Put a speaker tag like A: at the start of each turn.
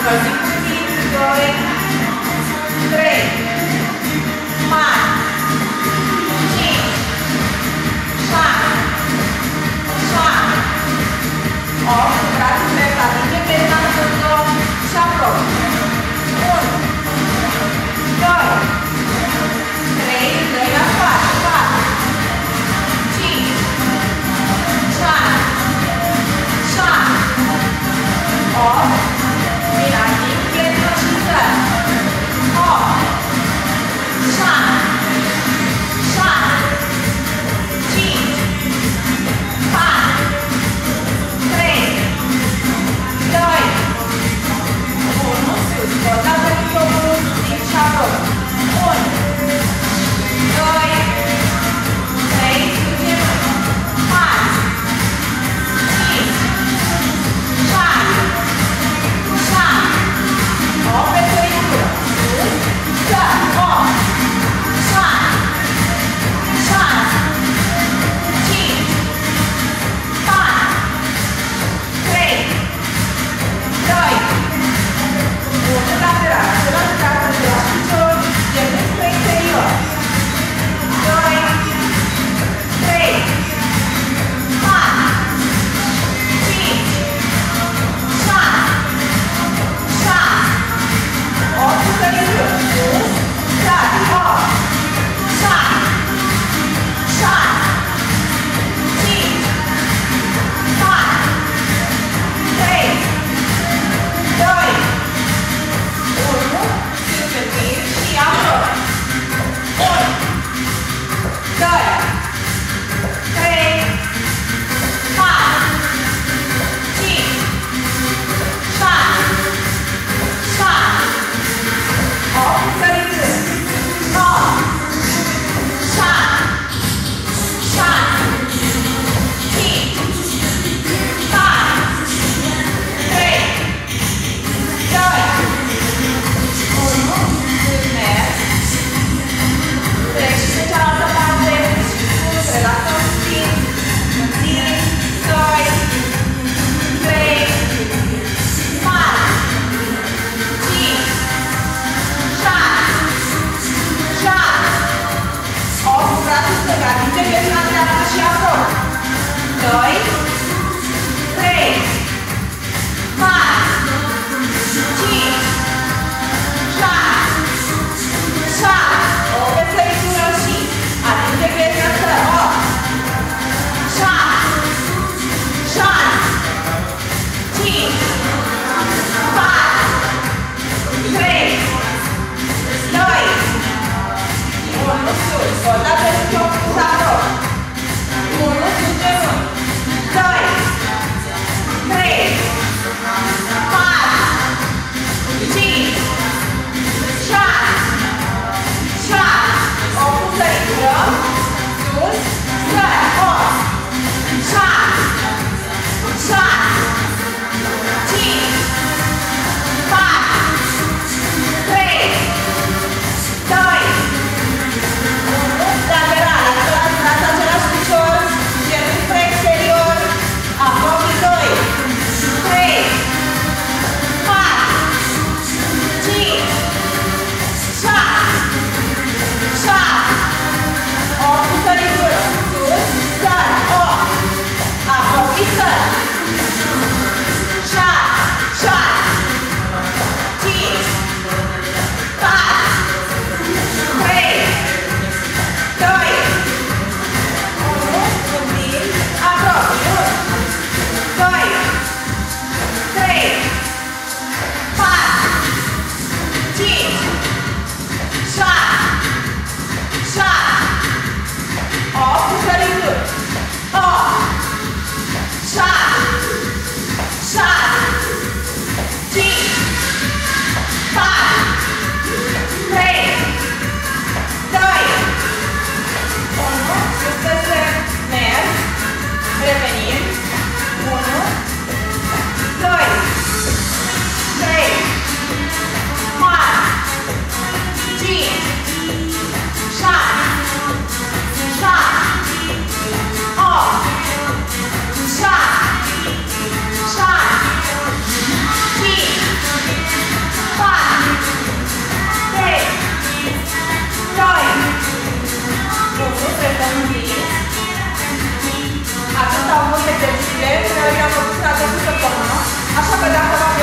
A: Încălzim puțin. 2, 3, 4, 5, 6, 7, 8. Brațul drept atinge perna în două și aproape. 1, 2, 3, dă-i la spate. 4, 5, 6, 7, 8. Bine, ating perna și stăm. 8, 7, 6, 5, 4, 3, 2, 1. Sus, portați piciorul din și aproape. 1, 2, 3, suge mâini. 4, 5, 6, 7, 8 pe săritură. Sus, stăm. 8, 7, 6, 5, 4, 3, 2, 1. Lateral. Celălalt capăt de la picior, genunchi spre exterior. 2, 3, 4, 5, 6, 7, 8 cu săritură. Sus, tare. 8, 7, 6, 5, 4, 3, 2, 1. Sus pe timp și aproape. 1, 2, 3, 4, 5, 6, 7, 8 săritură. 9, 7, 6, 5, 4, 3, 2, 1. Mers. Treci pe cealaltă parte. Sus, relaxăm puțin. Puțin. 2, 3, 4, 5, 6, 7, 8. Cu brațul stâng. Atinge perna dreaptă și aproape. 2, 3, 4, 5, 6, 7. 8 pe săritură și atinge perna stâng. 8, 7, 6, 5, 4, 3, 2, 1. Sus. Portați pe picior cu aproape. 1. Suge mâini. zile, ne abbiamo portato tutta qua, așa că dacă